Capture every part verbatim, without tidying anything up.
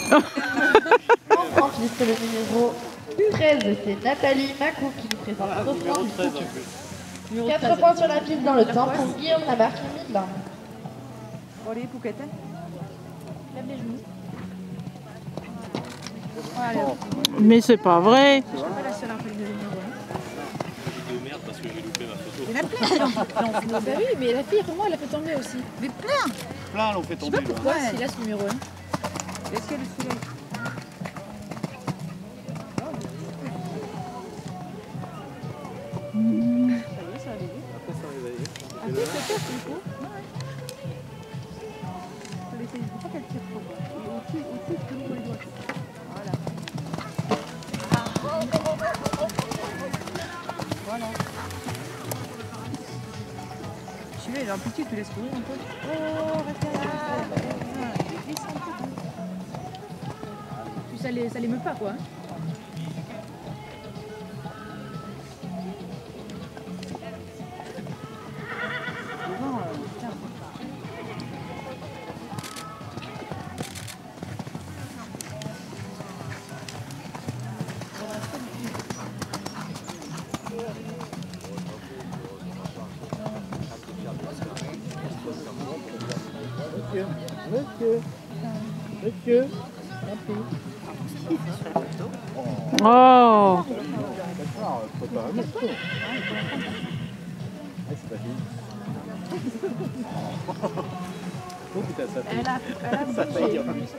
En enregistre le numéro treize, c'est Nathalie Macou qui nous présente le refrain du couple. quatre points sur la piste dans le temps pour Guillaume Lamarque Midland. Bon, allez, Pouquette. Lève les genoux. Allez, Mais c'est pas vrai. je suis pas la seule à faire le numéro un. De merde parce que j'ai loupé ma photo. Il y en a plein. Bah oui, mais la fille, comment elle a fait tomber aussi? Mais plein. Plein l'ont fait tomber. Pourquoi s'il a ce numéro un? Est-ce qu'elle est soulevée? Après ça réveillé. Un peu peut-être du coup. Il ne faut pas qu'elle tire trop. Au-dessus, au-dessus, je peux les doigts. Voilà. Voilà. Je vais, il a un petit, tu laisses courir un peu. Oh, reste là. Glisse un peu. Puis ça les, ça les meut pas, quoi. Hein. Monsieur, monsieur, monsieur. Oh. C'est pas fini. Oh putain, ça fait. Elle a, elle a Ça fait.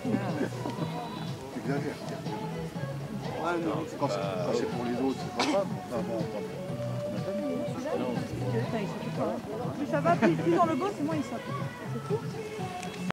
Tu exagères. Ah non, quand c'est quand c'est pour les autres, c'est pas grave. Enfin, bon, Plus ça va, plus, plus dans le gauche, moins il saute. C'est tout.